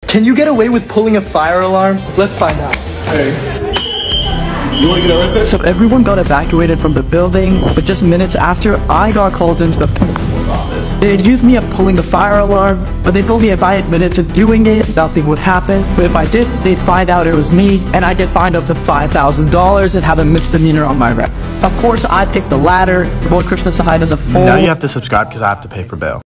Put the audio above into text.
Can you get away with pulling a fire alarm? Let's find out. Hey, you wanna get arrested? So everyone got evacuated from the building, but just minutes after, I got called into the principal's office. They accused me of pulling the fire alarm, but they told me if I admitted to doing it, nothing would happen. But if I did, they'd find out it was me, and I'd get fined up to $5,000 and have a misdemeanor on my record. Of course, I picked the latter. Boy, Christmas High does a full... Now you have to subscribe because I have to pay for bail.